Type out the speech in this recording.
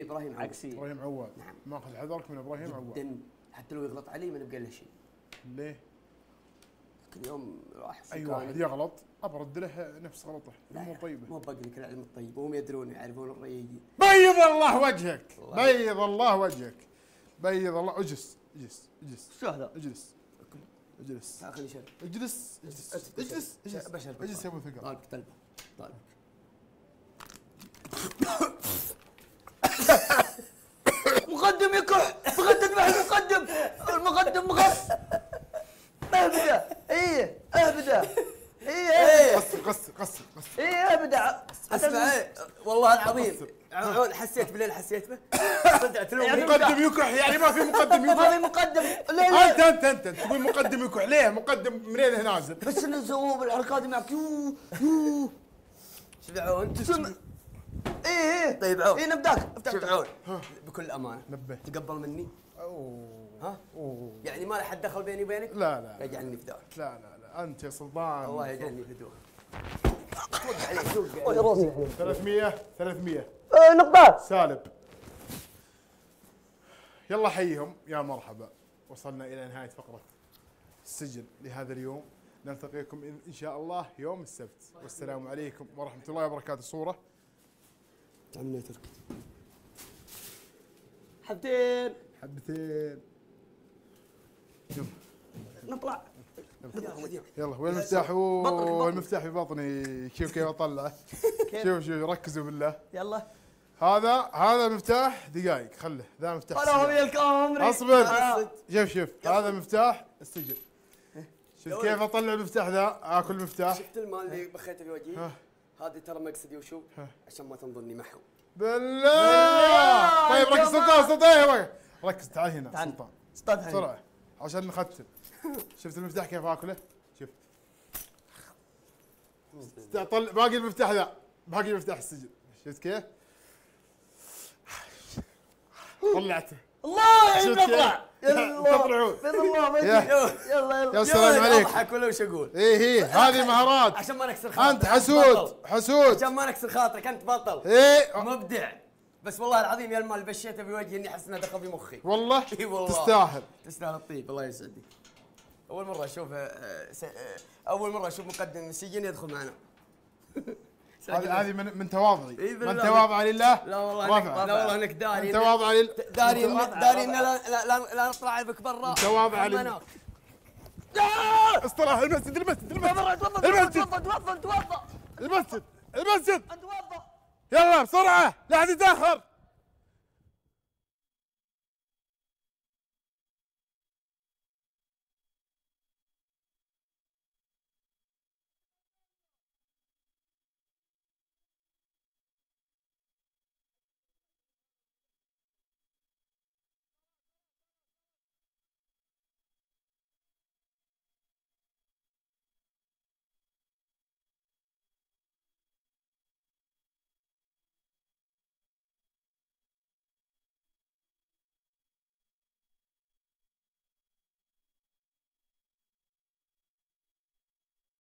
ابراهيم عواد. عكسي. ابراهيم عواد. نعم. ماخذ حذرك من ابراهيم عواد. جدا، حتى لو يغلط علي ما نبقى له شيء. ليه؟ كل يوم راح اي واحد يغلط ابرد له نفس غلطه، مو طيبه. مو باقي لك العلم الطيب، وهم يدرون يعرفون الريقين. بيض الله وجهك، بيض الله وجهك، بيض الله. اجلس اجلس اجلس. شو هذا؟ اجلس اجلس. خليني شر. اجلس اجلس اجلس اجلس. بشر اجلس يا ابو ثقل. طالبك طلبه طالبك. مقدم يكح، مقدم مع المقدم، المقدم مغص. اهبده، ايه اهبده، ايه قصر قصر قصر قصر. ايه اهبده. اسمع والله العظيم عون حسيت بالليل حسيت به. صدقت لهم مقدم يكح يعني ما في مقدم ما يكح. في مقدم. لا انت تقول مقدم يكح ليه؟ مقدم منين هنا نازل؟ بس نسووا بالحركات معك. يو يو. شوف عون ايه طيب عون. ايه نبداك شوف عون بكل امانه نبه. تقبل مني. اوه ها؟ اوه. يعني ما راح دخل بيني وبينك؟ لا لا يجعلني فداك. لا لا لا انت يا سلطان. الله يجعلني فدوك. توقع عليك توقع يا راسي 300 300 نقطات. سالب. يلا حيهم يا مرحبا. وصلنا الى نهايه فقره السجن لهذا اليوم. نلتقيكم ان شاء الله يوم السبت، والسلام عليكم ورحمه الله وبركاته. صوره عمي تركي حبتين حبتين. نطلع. يلا وين المفتاح؟ اوه المفتاح في بطني. شوف كيف اطلعه. شوف شوف ركزوا بالله. يلا هذا مفتاح دقائق. خله ذا مفتاح انا السجن. ويا الكاميرا. اصبر. شوف هذا مفتاح السجن. شوف كيف اطلع المفتاح ذا. اكل مفتاح. شفت المال اللي بخيته في وجهي؟ هذه ترى مقصدي وشو؟ عشان ما تنظرني محو. بالله. طيب ركز سلطان ركز. تعال هنا سلطان استاذ بسرعه عشان نختم. شفت المفتاح كيف اكله؟ شوف طلع باقي المفتاح ذا، باقي مفتاح السجن. شفت كيف؟ طلعته. الله شفت نطلع. تطلعون. الله يلا يا سلام عليك. اضحك ولا وش اقول؟ ايه هذه مهارات. عشان ما نكسر خاطرك. انت حسود عشان ما نكسر خاطرك انت بطل. ايه مبدع. بس والله العظيم يا المال بشيته في وجهي اني احس انه دخل في مخي. والله اي والله تستاهل. تستاهل الطيب. الله يسعدك. اول مره اشوف اول مره اشوف مقدم السجن يدخل معنا. هذه من تواضعي. إيه من تواضع لله. لا والله لا والله انك داري. من تواضع لله. داري ان لا نطلع بك برا. تواضع لله. اصطلاح المسجد المسجد توضى المسجد اتوضى. يلا بسرعه لا حد يتاخر.